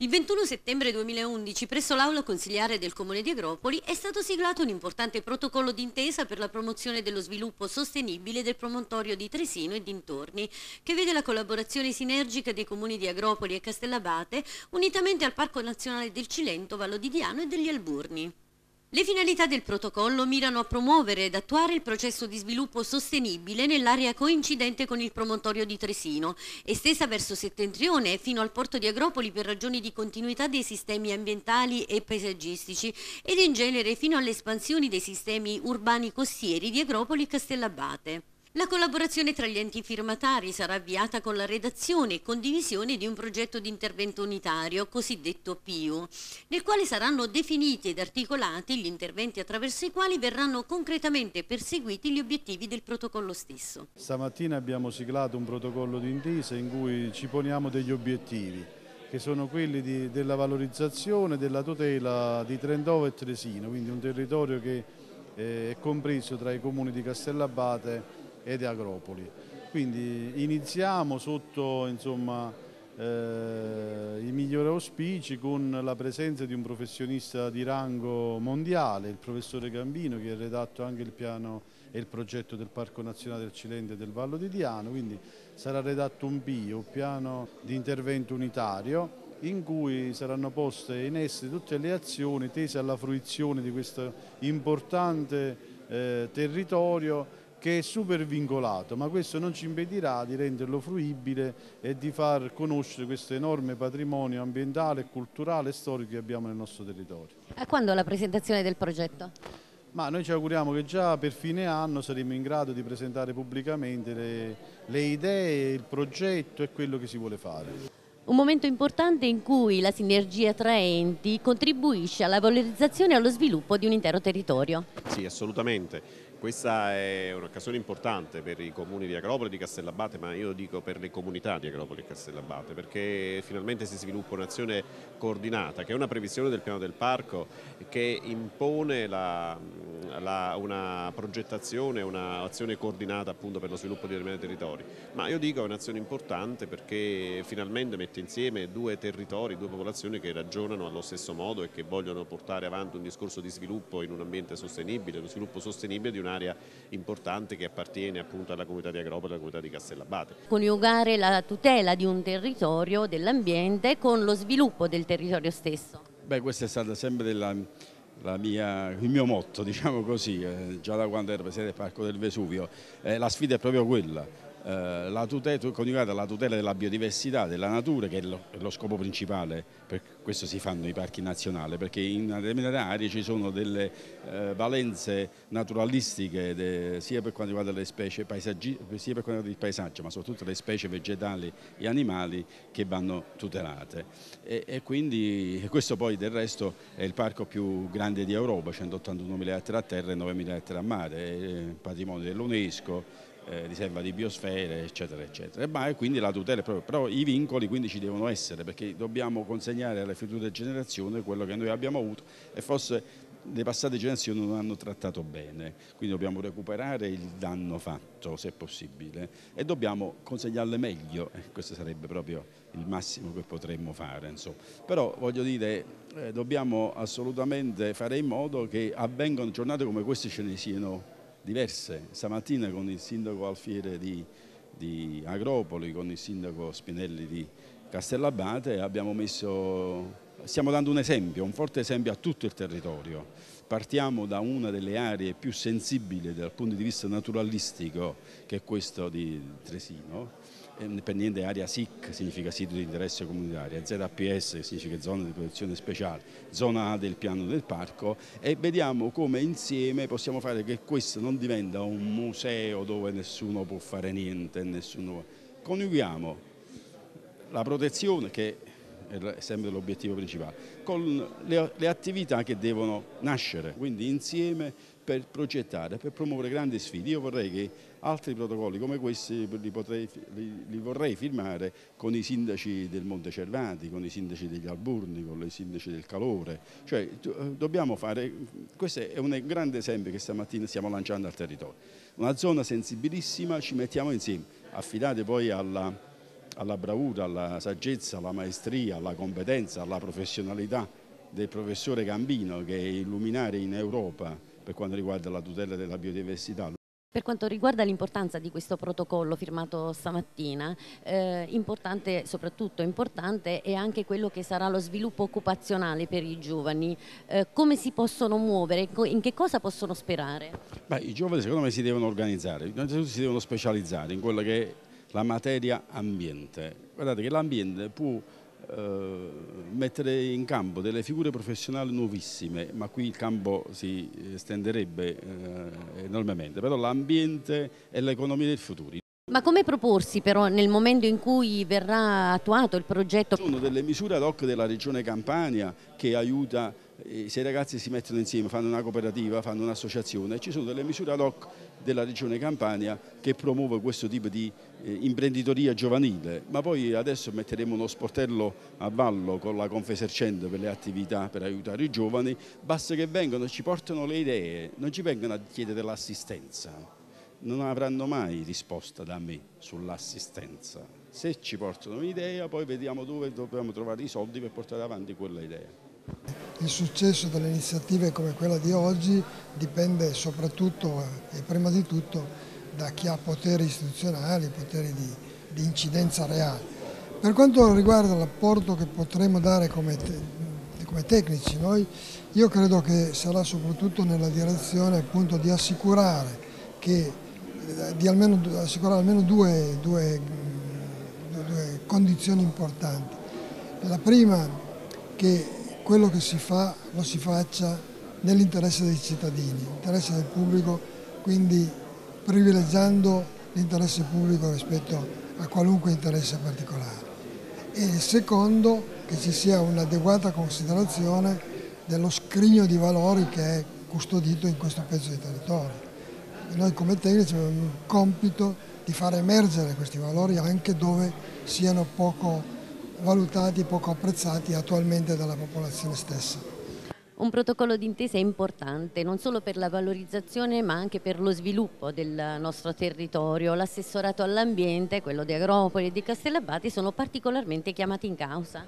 Il 21 settembre 2011 presso l'Aula Consiliare del Comune di Agropoli è stato siglato un importante protocollo d'intesa per la promozione dello sviluppo sostenibile del promontorio di Tresino e dintorni, che vede la collaborazione sinergica dei comuni di Agropoli e Castellabate unitamente al Parco Nazionale del Cilento, Vallo di Diano e degli Alburni. Le finalità del protocollo mirano a promuovere ed attuare il processo di sviluppo sostenibile nell'area coincidente con il promontorio di Tresino, estesa verso settentrione fino al porto di Agropoli per ragioni di continuità dei sistemi ambientali e paesaggistici ed in genere fino alle espansioni dei sistemi urbani costieri di Agropoli e Castellabate. La collaborazione tra gli enti firmatari sarà avviata con la redazione e condivisione di un progetto di intervento unitario, cosiddetto PIU, nel quale saranno definiti ed articolati gli interventi attraverso i quali verranno concretamente perseguiti gli obiettivi del protocollo stesso. Stamattina abbiamo siglato un protocollo d'intesa in cui ci poniamo degli obiettivi, che sono quelli della valorizzazione e della tutela di Trentova e Tresino, quindi un territorio che è compreso tra i comuni di Castellabate ed Agropoli. Quindi iniziamo sotto i migliori auspici con la presenza di un professionista di rango mondiale, il professore Gambino, che ha redatto anche il piano e il progetto del Parco Nazionale del Cilento e del Vallo di Diano, quindi sarà redatto un PIO, un piano di intervento unitario, in cui saranno poste in essere tutte le azioni tese alla fruizione di questo importante territorio che è super vincolato, ma questo non ci impedirà di renderlo fruibile e di far conoscere questo enorme patrimonio ambientale, culturale e storico che abbiamo nel nostro territorio. A quando la presentazione del progetto? Ma noi ci auguriamo che già per fine anno saremo in grado di presentare pubblicamente le idee, il progetto e quello che si vuole fare. Un momento importante in cui la sinergia tra enti contribuisce alla valorizzazione e allo sviluppo di un intero territorio. Sì, assolutamente. Questa è un'occasione importante per i comuni di Agropoli e di Castellabate, ma io dico per le comunità di Agropoli e Castellabate, perché finalmente si sviluppa un'azione coordinata, che è una previsione del piano del parco che impone una progettazione, un'azione coordinata appunto per lo sviluppo di determinati territori. Ma io dico è un'azione importante perché finalmente mette insieme due territori, due popolazioni che ragionano allo stesso modo e che vogliono portare avanti un discorso di sviluppo in un ambiente sostenibile, lo sviluppo sostenibile di un'area importante che appartiene appunto alla comunità di Agropoli e alla comunità di Castellabate. Coniugare la tutela di un territorio, dell'ambiente, con lo sviluppo del territorio stesso. Beh, questa è stata sempre il mio motto, diciamo così, già da quando ero presidente del Parco del Vesuvio. La sfida è proprio quella. Coniugata alla tutela della biodiversità, della natura, che è lo scopo principale, per questo si fanno i parchi nazionali, perché in determinate aree ci sono delle valenze naturalistiche sia per quanto riguarda le specie sia per quanto riguarda il paesaggio, ma soprattutto le specie vegetali e animali che vanno tutelate. E quindi questo poi del resto è il parco più grande di Europa, 181.000 ettari a terra e 9.000 ettari a mare, è patrimonio dell'UNESCO, riserva di biosfere, eccetera, eccetera. E quindi la tutela è proprio, però i vincoli quindi ci devono essere, perché dobbiamo consegnare alle future generazioni quello che noi abbiamo avuto e forse le passate generazioni non hanno trattato bene, quindi dobbiamo recuperare il danno fatto, se possibile, e dobbiamo consegnarle meglio, questo sarebbe proprio il massimo che potremmo fare, insomma. Però voglio dire, dobbiamo assolutamente fare in modo che avvengano giornate come queste, ce ne siano diverse. Stamattina con il sindaco Alfiere di Agropoli, con il sindaco Spinelli di Castellabate stiamo dando un esempio, un forte esempio a tutto il territorio. Partiamo da una delle aree più sensibili dal punto di vista naturalistico, che è questo di Tresino. Per niente area SIC significa sito di interesse comunitario, ZPS significa zona di protezione speciale, zona A del piano del parco, e vediamo come insieme possiamo fare che questo non diventa un museo dove nessuno può fare niente, coniughiamo la protezione, che è sempre l'obiettivo principale, con le attività che devono nascere, quindi insieme per progettare, per promuovere grandi sfide. Io vorrei che altri protocolli come questi li vorrei firmare con i sindaci del Monte Cervati, con i sindaci degli Alburni, con i sindaci del Calore. Cioè, dobbiamo fare, questo è un grande esempio che stamattina stiamo lanciando al territorio. Una zona sensibilissima, ci mettiamo insieme, affidate poi alla bravura, alla saggezza, alla maestria, alla competenza, alla professionalità del professore Gambino, che è illuminare in Europa per quanto riguarda la tutela della biodiversità. Per quanto riguarda l'importanza di questo protocollo firmato stamattina, soprattutto importante è anche quello che sarà lo sviluppo occupazionale per i giovani. Come si possono muovere? In che cosa possono sperare? Beh, i giovani secondo me si devono organizzare, innanzitutto si devono specializzare in quella che è la materia ambiente. Guardate che l'ambiente può mettere in campo delle figure professionali nuovissime, ma qui il campo si estenderebbe enormemente, però l'ambiente è l'economia del futuro. Ma come proporsi però nel momento in cui verrà attuato il progetto? Ci sono delle misure ad hoc della Regione Campania che aiuta, se i ragazzi si mettono insieme, fanno una cooperativa, fanno un'associazione, ci sono delle misure ad hoc della Regione Campania che promuove questo tipo di imprenditoria giovanile, ma poi adesso metteremo uno sportello a ballo con la Confesercente per le attività per aiutare i giovani, basta che vengano, ci portano le idee, non ci vengano a chiedere l'assistenza. Non avranno mai risposta da me sull'assistenza. Se ci portano un'idea, poi vediamo dove dobbiamo trovare i soldi per portare avanti quella idea. Il successo delle iniziative come quella di oggi dipende soprattutto e prima di tutto da chi ha poteri istituzionali, poteri di incidenza reale. Per quanto riguarda l'apporto che potremo dare come tecnici, io credo che sarà soprattutto nella direzione appunto di assicurare almeno due condizioni importanti. La prima, che quello che si fa lo si faccia nell'interesse dei cittadini, l'interesse del pubblico, quindi privilegiando l'interesse pubblico rispetto a qualunque interesse particolare. E il secondo, che ci sia un'adeguata considerazione dello scrigno di valori che è custodito in questo pezzo di territorio. Noi come tecnici abbiamo il compito di far emergere questi valori anche dove siano poco valutati e poco apprezzati attualmente dalla popolazione stessa. Un protocollo d'intesa è importante non solo per la valorizzazione ma anche per lo sviluppo del nostro territorio. L'assessorato all'ambiente, quello di Agropoli e di Castellabate sono particolarmente chiamati in causa.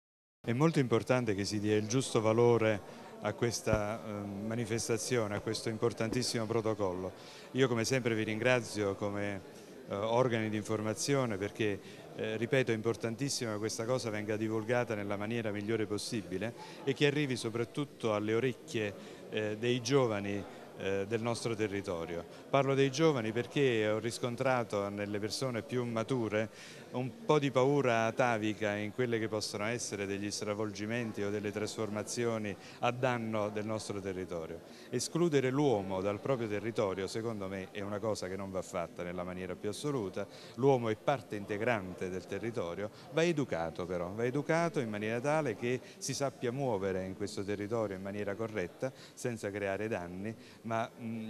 È molto importante che si dia il giusto valore a questa manifestazione, a questo importantissimo protocollo. Io come sempre vi ringrazio come organi di informazione perché, ripeto, è importantissimo che questa cosa venga divulgata nella maniera migliore possibile e che arrivi soprattutto alle orecchie dei giovani del nostro territorio. Parlo dei giovani perché ho riscontrato nelle persone più mature un po' di paura atavica in quelle che possono essere degli stravolgimenti o delle trasformazioni a danno del nostro territorio. Escludere l'uomo dal proprio territorio secondo me è una cosa che non va fatta nella maniera più assoluta. L'uomo è parte integrante del territorio, va educato però, va educato in maniera tale che si sappia muovere in questo territorio in maniera corretta senza creare danni, ma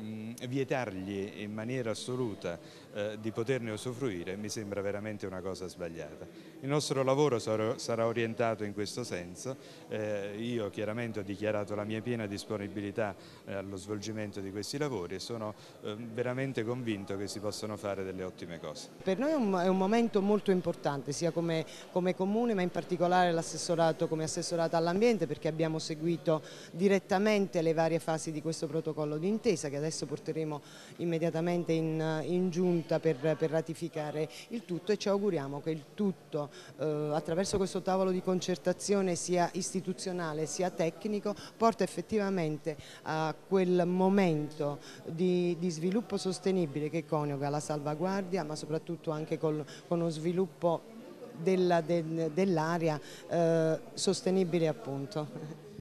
vietargli in maniera assoluta di poterne usufruire mi sembra veramente una cosa sbagliata. Il nostro lavoro sarà orientato in questo senso, io chiaramente ho dichiarato la mia piena disponibilità allo svolgimento di questi lavori e sono veramente convinto che si possano fare delle ottime cose. Per noi è un momento molto importante sia come comune ma in particolare l'assessorato come assessorato all'ambiente perché abbiamo seguito direttamente le varie fasi di questo protocollo d'intesa che adesso porteremo immediatamente in giunta per ratificare il tutto e ci auguriamo che il tutto attraverso questo tavolo di concertazione sia istituzionale sia tecnico porta effettivamente a quel momento di sviluppo sostenibile che coniuga la salvaguardia ma soprattutto anche con uno sviluppo dell'area sostenibile appunto.